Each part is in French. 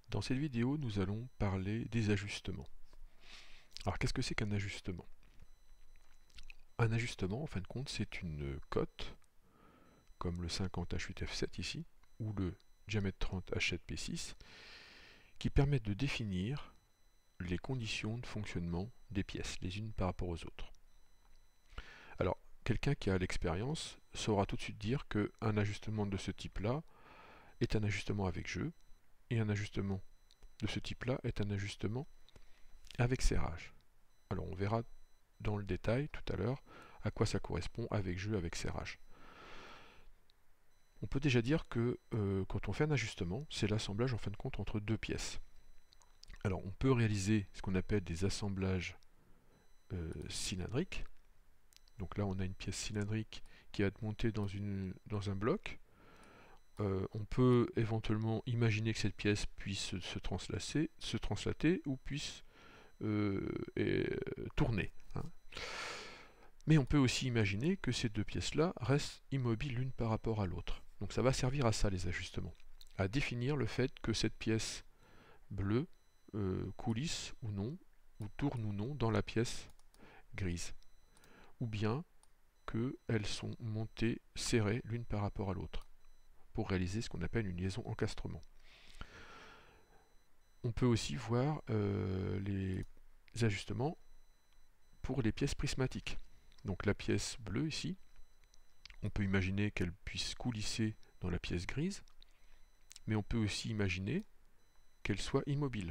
Dans cette vidéo, nous allons parler des ajustements. Alors, qu'est-ce que c'est qu'un ajustement? Un ajustement, en fin de compte, c'est une cote, comme le 50H8F7 ici, ou le diamètre 30H7P6, qui permettent de définir les conditions de fonctionnement des pièces, les unes par rapport aux autres. Alors, quelqu'un qui a l'expérience saura tout de suite dire qu'un ajustement de ce type-là est un ajustement avec jeu, et un ajustement de ce type-là est un ajustement avec serrage. Alors on verra dans le détail tout à l'heure à quoi ça correspond avec jeu, avec serrage. On peut déjà dire que quand on fait un ajustement, c'est l'assemblage en fin de compte entre deux pièces. Alors on peut réaliser ce qu'on appelle des assemblages cylindriques. Donc là on a une pièce cylindrique qui va être montée dans un bloc. On peut éventuellement imaginer que cette pièce puisse se translater ou puisse tourner. Hein. Mais on peut aussi imaginer que ces deux pièces-là restent immobiles l'une par rapport à l'autre. Donc ça va servir à ça les ajustements, à définir le fait que cette pièce bleue coulisse ou non, ou tourne ou non dans la pièce grise. Ou bien qu'elles sont montées serrées l'une par rapport à l'autre, pour réaliser ce qu'on appelle une liaison encastrement. On peut aussi voir les ajustements pour les pièces prismatiques. Donc la pièce bleue ici, on peut imaginer qu'elle puisse coulisser dans la pièce grise, mais on peut aussi imaginer qu'elle soit immobile.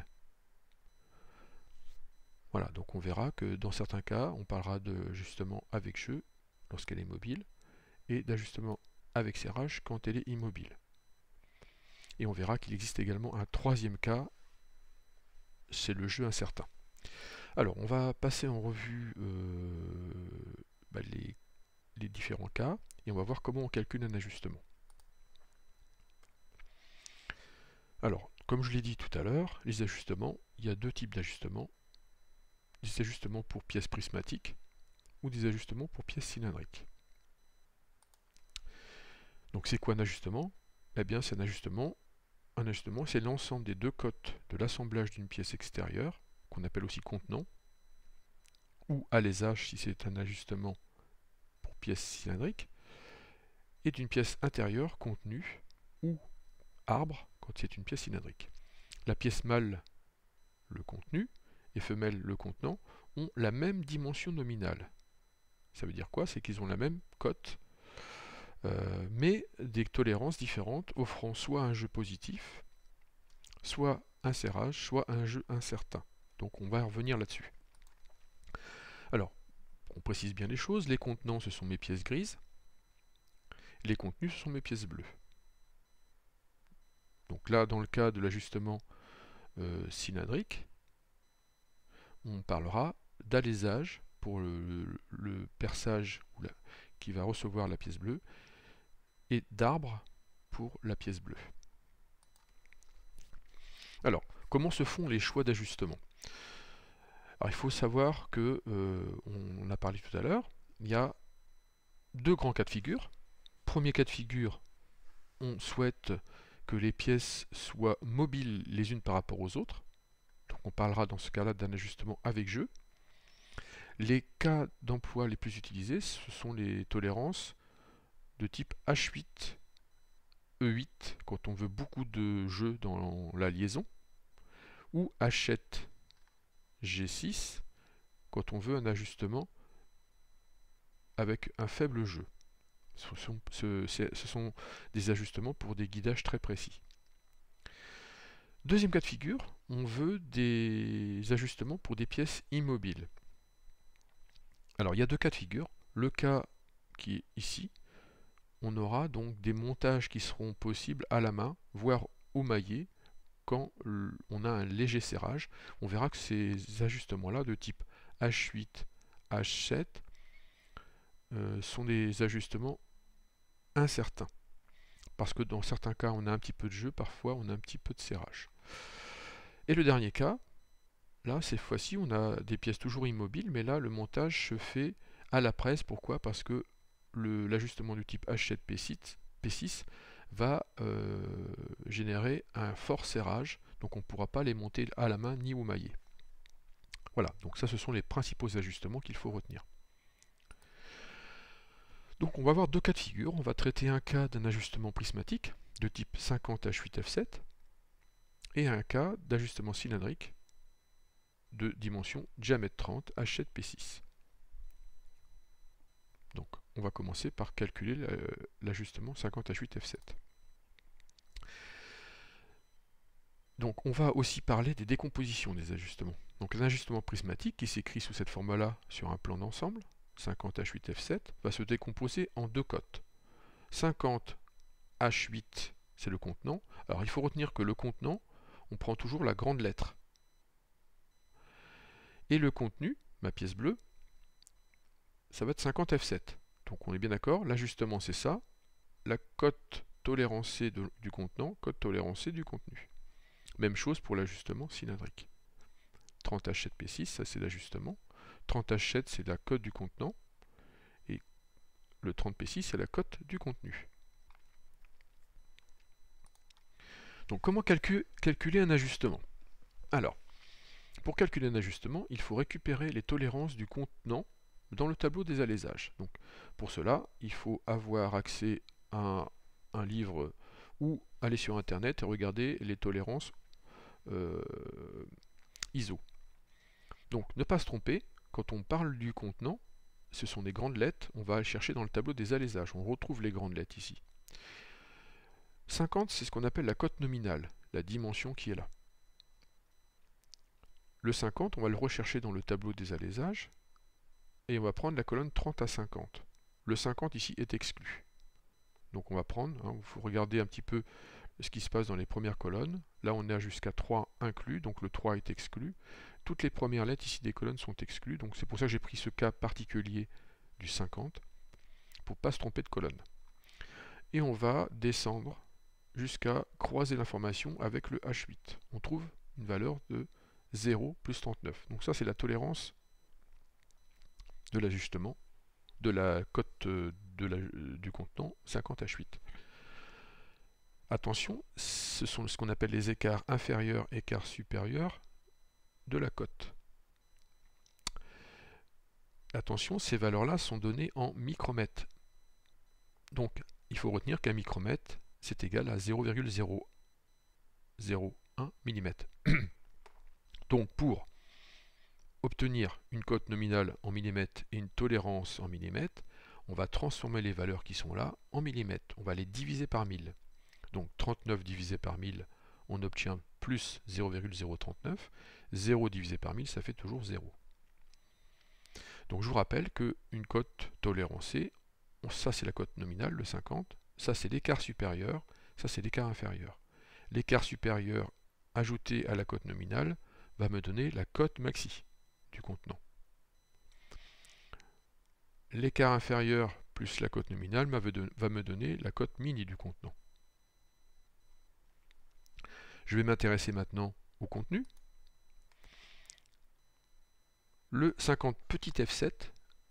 Voilà, donc on verra que dans certains cas, on parlera d'ajustement avec jeu lorsqu'elle est mobile, et d'ajustement avec serrage quand elle est immobile. Et on verra qu'il existe également un troisième cas, c'est le jeu incertain. Alors, on va passer en revue les différents cas, et on va voir comment on calcule un ajustement. Alors, comme je l'ai dit tout à l'heure, les ajustements, il y a deux types d'ajustements. Des ajustements pour pièces prismatiques ou des ajustements pour pièces cylindriques. Donc c'est quoi un ajustement? Eh bien c'est un ajustement c'est l'ensemble des deux cotes de l'assemblage d'une pièce extérieure, qu'on appelle aussi contenant, ou alésage si c'est un ajustement pour pièce cylindrique, et d'une pièce intérieure contenue, ou arbre quand c'est une pièce cylindrique. La pièce mâle, le contenu, et femelle, le contenant, ont la même dimension nominale. Ça veut dire quoi? C'est qu'ils ont la même cote, mais des tolérances différentes, offrant soit un jeu positif, soit un serrage, soit un jeu incertain. Donc on va revenir là-dessus. Alors, on précise bien les choses. Les contenants, ce sont mes pièces grises. Les contenus, ce sont mes pièces bleues. Donc là, dans le cas de l'ajustement cylindrique, on parlera d'alésage pour le perçage qui va recevoir la pièce bleue, et d'arbre pour la pièce bleue. Alors, comment se font les choix d'ajustement? Alors, il faut savoir que, on a parlé tout à l'heure, il y a deux grands cas de figure. Premier cas de figure, on souhaite que les pièces soient mobiles les unes par rapport aux autres. Donc on parlera dans ce cas-là d'un ajustement avec jeu. Les cas d'emploi les plus utilisés, ce sont les tolérances de type H8, E8, quand on veut beaucoup de jeux dans la liaison, ou H7, G6, quand on veut un ajustement avec un faible jeu. Ce sont des ajustements pour des guidages très précis. Deuxième cas de figure, on veut des ajustements pour des pièces immobiles. Alors il y a deux cas de figure. Le cas qui est ici, on aura donc des montages qui seront possibles à la main, voire au maillet, quand on a un léger serrage. On verra que ces ajustements-là de type H8, H7 sont des ajustements incertains. Parce que dans certains cas, on a un petit peu de jeu, parfois on a un petit peu de serrage. Et le dernier cas, là, cette fois-ci, on a des pièces toujours immobiles, mais là, le montage se fait à la presse. Pourquoi? Parce que l'ajustement du type H7P6 va générer un fort serrage, donc on ne pourra pas les monter à la main ni au maillet. Voilà, donc ça ce sont les principaux ajustements qu'il faut retenir. Donc on va avoir deux cas de figure. On va traiter un cas d'un ajustement prismatique de type 50H8F7 et un cas d'ajustement cylindrique de dimension diamètre 30 H7P6. Donc on va commencer par calculer l'ajustement 50H8F7. Donc on va aussi parler des décompositions des ajustements. Donc un ajustement prismatique qui s'écrit sous cette forme-là sur un plan d'ensemble, 50H8F7, va se décomposer en deux cotes. 50H8, c'est le contenant. Alors il faut retenir que le contenant, on prend toujours la grande lettre. Et le contenu, ma pièce bleue, ça va être 50F7. Donc on est bien d'accord, l'ajustement c'est ça, la cote tolérancée du contenant, cote tolérancée du contenu. Même chose pour l'ajustement cylindrique. 30H7P6, ça c'est l'ajustement. 30H7 c'est la cote du contenant. Et le 30P6 c'est la cote du contenu. Donc comment calculer un ajustement? Alors, pour calculer un ajustement, il faut récupérer les tolérances du contenant dans le tableau des allésages. Donc, pour cela, il faut avoir accès à un livre ou aller sur Internet et regarder les tolérances ISO. Donc ne pas se tromper, quand on parle du contenant, ce sont des grandes lettres, on va aller chercher dans le tableau des allésages, on retrouve les grandes lettres ici. 50, c'est ce qu'on appelle la cote nominale, la dimension qui est là. Le 50, on va le rechercher dans le tableau des allésages, et on va prendre la colonne 30 à 50. Le 50 ici est exclu. Donc on va prendre, il faut regarder un petit peu ce qui se passe dans les premières colonnes. Là on est jusqu'à 3 inclus, donc le 3 est exclu. Toutes les premières lettres ici des colonnes sont exclues, donc c'est pour ça que j'ai pris ce cas particulier du 50, pour ne pas se tromper de colonne. Et on va descendre jusqu'à croiser l'information avec le H8. On trouve une valeur de 0 plus 39. Donc ça c'est la tolérance de l'ajustement de la cote du contenant 50H8. Attention, ce sont ce qu'on appelle les écarts inférieurs, écarts supérieurs de la cote. Attention, ces valeurs-là sont données en micromètres. Donc, il faut retenir qu'un micromètre, c'est égal à 0,001 mm. Donc, pour obtenir une cote nominale en millimètres et une tolérance en millimètres, on va transformer les valeurs qui sont là en millimètres. On va les diviser par 1000. Donc 39 divisé par 1000, on obtient plus 0,039. 0 divisé par 1000, ça fait toujours 0. Donc je vous rappelle qu'une cote tolérancée, ça c'est la cote nominale, le 50, ça c'est l'écart supérieur, ça c'est l'écart inférieur. L'écart supérieur ajouté à la cote nominale va me donner la cote maxi du contenant. L'écart inférieur plus la cote nominale va me donner la cote mini du contenant. Je vais m'intéresser maintenant au contenu. Le 50 petit f7,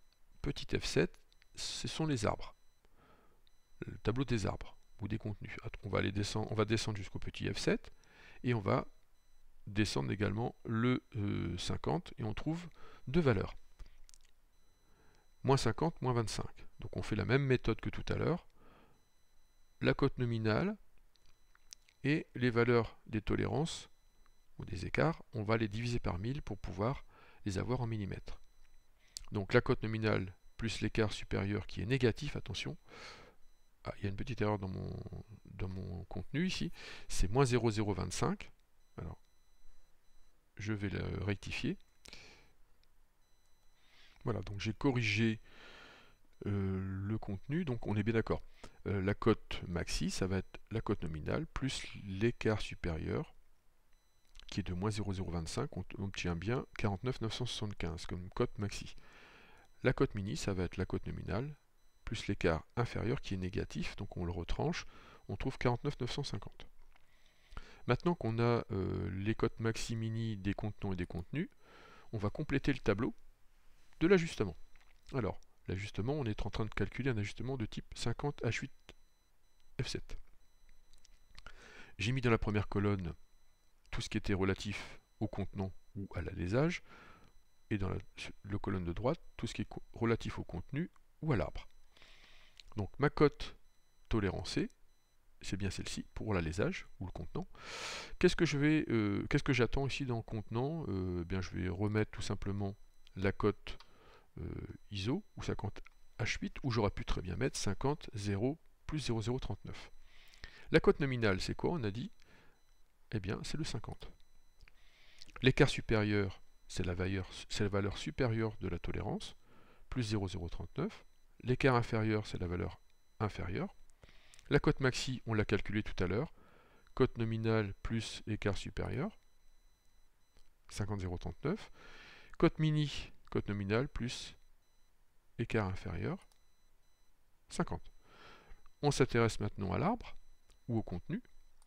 ce sont les arbres. Le tableau des arbres ou des contenus. On va descendre jusqu'au petit f7 et on va descendre également le 50 et on trouve deux valeurs. Moins 50, moins 25. Donc on fait la même méthode que tout à l'heure. La cote nominale et les valeurs des tolérances ou des écarts, on va les diviser par 1000 pour pouvoir les avoir en millimètres. Donc la cote nominale plus l'écart supérieur qui est négatif, attention, il y a une petite erreur dans mon contenu ici, c'est moins 0,025. Alors, je vais le rectifier. Voilà, donc j'ai corrigé le contenu, donc on est bien d'accord. La cote maxi, ça va être la cote nominale plus l'écart supérieur qui est de moins 0,025, on obtient bien 49 975 comme cote maxi. La cote mini, ça va être la cote nominale plus l'écart inférieur qui est négatif, donc on le retranche, on trouve 49 950. Maintenant qu'on a les cotes maxi mini des contenants et des contenus, on va compléter le tableau de l'ajustement. Alors, l'ajustement, on est en train de calculer un ajustement de type 50H8F7. J'ai mis dans la première colonne tout ce qui était relatif au contenant ou à l'alésage, et dans la colonne de droite, tout ce qui est relatif au contenu ou à l'arbre. Donc ma cote tolérancée, c'est bien celle-ci pour l'alésage ou le contenant. Qu'est-ce que j'attends ici dans le contenant? Bien, je vais remettre tout simplement la cote ISO ou 50 H8, où j'aurais pu très bien mettre 50 0 plus 0039. La cote nominale, c'est quoi? On a dit, eh bien, c'est le 50. L'écart supérieur, c'est la valeur supérieure de la tolérance, plus 0039. L'écart inférieur, c'est la valeur inférieure. La cote maxi, on l'a calculé tout à l'heure. Cote nominale plus écart supérieur, 50 039. Cote mini, cote nominale plus écart inférieur, 50. On s'intéresse maintenant à l'arbre ou au contenu.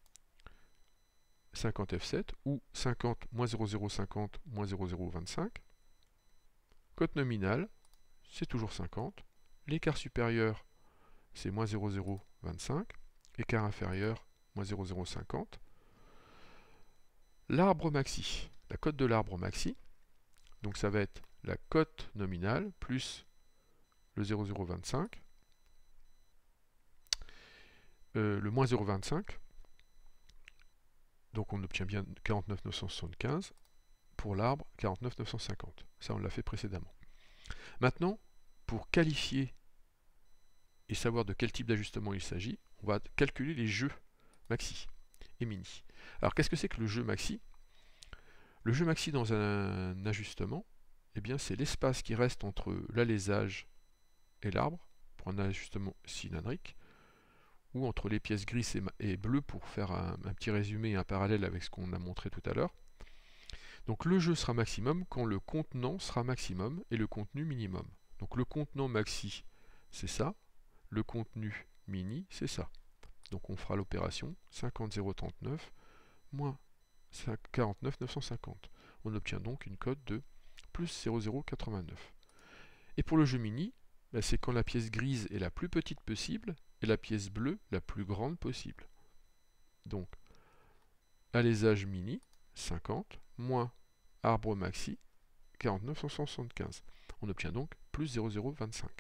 50 F7 ou 50 moins 0050 moins 0025. Cote nominale, c'est toujours 50. L'écart supérieur, c'est moins 0025. Écart inférieur, moins 0050. L'arbre maxi, la cote de l'arbre maxi, donc ça va être la cote nominale plus le 0025, le moins 0,25. Donc on obtient bien 49 975. Pour l'arbre, 49 950. Ça, on l'a fait précédemment. Maintenant, pour qualifier et savoir de quel type d'ajustement il s'agit, on va calculer les jeux maxi et mini. Alors, qu'est-ce que c'est que le jeu maxi? Le jeu maxi dans un ajustement, eh bien, c'est l'espace qui reste entre l'alésage et l'arbre, pour un ajustement cylindrique, ou entre les pièces grises et bleues, pour faire un petit résumé et un parallèle avec ce qu'on a montré tout à l'heure. Donc le jeu sera maximum quand le contenant sera maximum et le contenu minimum. Donc le contenant maxi, c'est ça. Le contenu mini, c'est ça. Donc on fera l'opération 50 039 moins 49 950. On obtient donc une cote de plus 0,089. Et pour le jeu mini, c'est quand la pièce grise est la plus petite possible et la pièce bleue la plus grande possible. Donc alésage mini, 50, moins arbre maxi, 49 175. On obtient donc plus 0,025.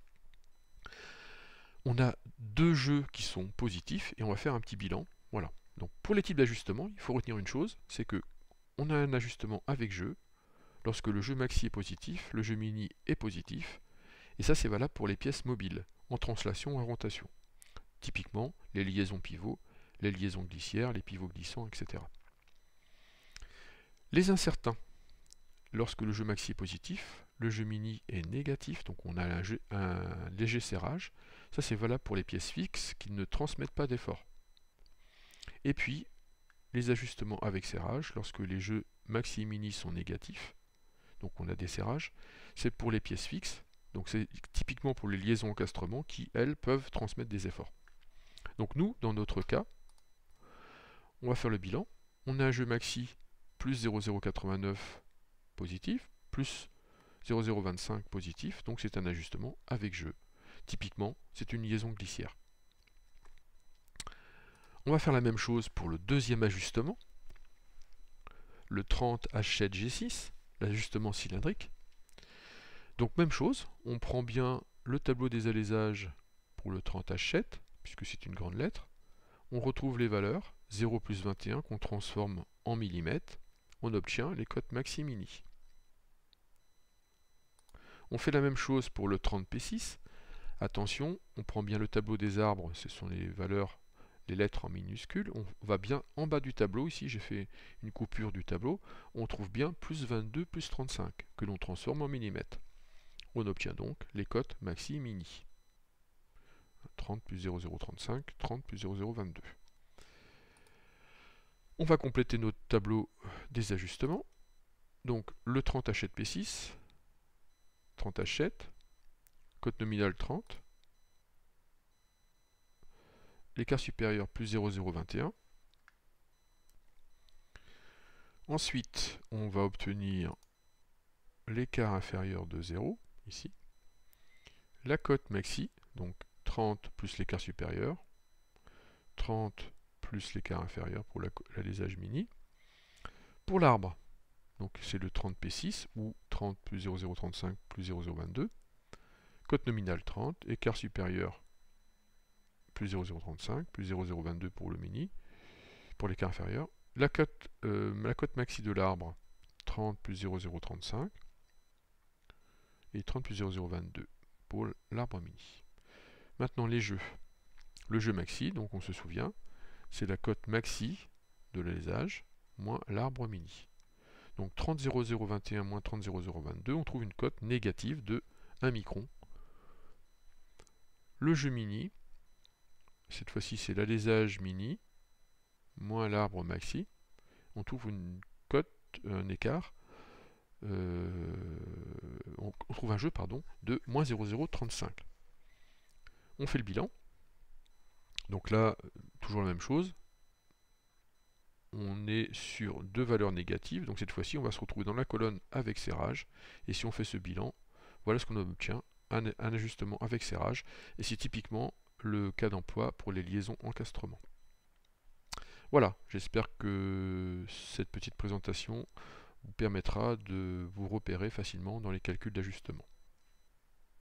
On a deux jeux qui sont positifs et on va faire un petit bilan. Voilà. Donc pour les types d'ajustements, il faut retenir une chose, c'est que on a un ajustement avec jeu. Lorsque le jeu maxi est positif, le jeu mini est positif. Et ça, c'est valable pour les pièces mobiles, en translation ou en rotation. Typiquement, les liaisons pivots, les liaisons glissières, les pivots glissants, etc. Les incertains. Lorsque le jeu maxi est positif, le jeu mini est négatif, donc on a un léger serrage. Ça, c'est valable pour les pièces fixes qui ne transmettent pas d'effort. Et puis, les ajustements avec serrage, lorsque les jeux maxi et mini sont négatifs, donc on a des serrages, c'est pour les pièces fixes, donc c'est typiquement pour les liaisons encastrement qui, elles, peuvent transmettre des efforts. Donc nous, dans notre cas, on va faire le bilan. On a un jeu maxi plus 0,089 positif, plus 0,025 positif, donc c'est un ajustement avec jeu. Typiquement, c'est une liaison glissière. On va faire la même chose pour le deuxième ajustement, le 30 H7G6, l'ajustement cylindrique. Donc même chose, on prend bien le tableau des alésages pour le 30 H7, puisque c'est une grande lettre. On retrouve les valeurs, 0 plus 21 qu'on transforme en millimètres. On obtient les cotes maxi-mini. On fait la même chose pour le 30 P6. Attention, on prend bien le tableau des arbres, ce sont les valeurs, les lettres en minuscules. On va bien en bas du tableau, ici j'ai fait une coupure du tableau, on trouve bien plus 22 plus 35, que l'on transforme en millimètres. On obtient donc les cotes maxi-mini. 30 plus 0,035, 30 plus 0,022. On va compléter notre tableau des ajustements. Donc le 30 H7 P6, 30 H7, cote nominale 30, l'écart supérieur plus 0,021. Ensuite, on va obtenir l'écart inférieur de 0, ici. La cote maxi, donc 30 plus l'écart supérieur, 30 plus l'écart inférieur pour l'alésage mini. Pour l'arbre, donc c'est le 30P6 ou 30 plus 0,035 plus 0,022. Cote nominale 30, écart supérieur plus 0,035 plus 0,022 pour le mini, pour l'écart inférieur. La cote maxi de l'arbre 30 plus 0,035 et 30 plus 0,022 pour l'arbre mini. Maintenant les jeux. Le jeu maxi, donc on se souvient, c'est la cote maxi de l'alésage moins l'arbre mini. Donc 30,0021 moins 30,0022, on trouve une cote négative de 1 micron. Le jeu mini, cette fois-ci c'est l'alésage mini moins l'arbre maxi. On trouve une cote, un écart, on trouve un jeu de moins 0,035. On fait le bilan. Donc là, toujours la même chose. On est sur deux valeurs négatives, donc cette fois-ci on va se retrouver dans la colonne avec serrage, et si on fait ce bilan, voilà ce qu'on obtient, un ajustement avec serrage, et c'est typiquement le cas d'emploi pour les liaisons encastrement. Voilà, j'espère que cette petite présentation vous permettra de vous repérer facilement dans les calculs d'ajustement.